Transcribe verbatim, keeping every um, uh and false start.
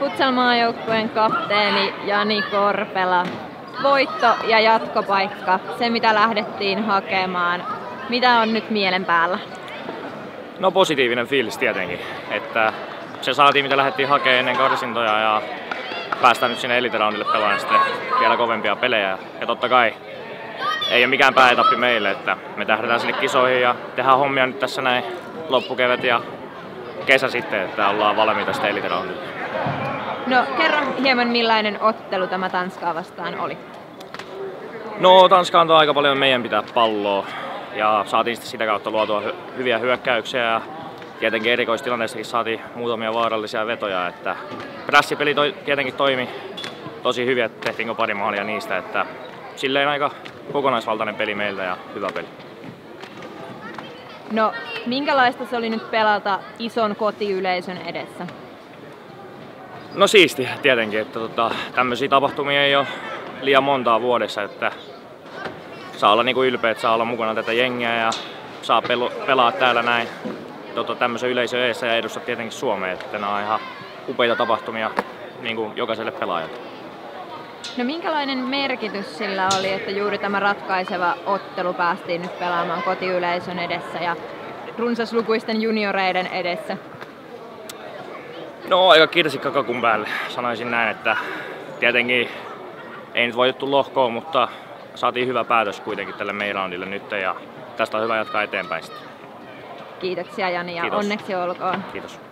Futsal-maajoukkueen kapteeni Jani Korpela. Voitto ja jatkopaikka, se mitä lähdettiin hakemaan. Mitä on nyt mielen päällä? No positiivinen fiilis tietenkin, että se saatiin mitä lähdettiin hakemaan ennen karsintoja ja päästään nyt sinne Elite Roundille pelaamaan sitten vielä kovempia pelejä. Ja totta kai ei ole mikään pääetappi meille, että me tähdätään sinne kisoihin ja tehdään hommia nyt tässä näin loppukevät ja kesä sitten, että ollaan valmiita sitten Elite Roundille. No kerro hieman millainen ottelu tämä Tanskaa vastaan oli? No Tanska antoi aika paljon meidän pitää palloa ja saatiin sitten sitä kautta luotua hy- hyviä hyökkäyksiä ja tietenkin erikoistilanteessakin saatiin muutamia vaarallisia vetoja, että prässipeli toi, tietenkin toimi tosi hyvin, että tehtiinkö pari maalia niistä, että silleen aika kokonaisvaltainen peli meiltä ja hyvä peli. No minkälaista se oli nyt pelata ison kotiyleisön edessä? No siisti tietenkin, että tota, tämmöisiä tapahtumia ei ole liian montaa vuodessa, että saa olla niinku ylpeä, että saa olla mukana tätä jengiä ja saa pelu- pelaa täällä näin tota, tämmöisen yleisön edessä ja edustaa tietenkin Suomea, että nämä on ihan upeita tapahtumia niin kuin jokaiselle pelaajalle. No minkälainen merkitys sillä oli, että juuri tämä ratkaiseva ottelu päästiin nyt pelaamaan kotiyleisön edessä ja runsaslukuisten junioreiden edessä? No aika kirsikka kakun päälle, sanoisin näin, että tietenkin ei nyt voitettu lohkoon, mutta saatiin hyvä päätös kuitenkin tälle main roundille nyt ja tästä on hyvä jatkaa eteenpäin sitten. Kiitoksia Jani ja Kiitos. onneksi olkoon. Kiitos.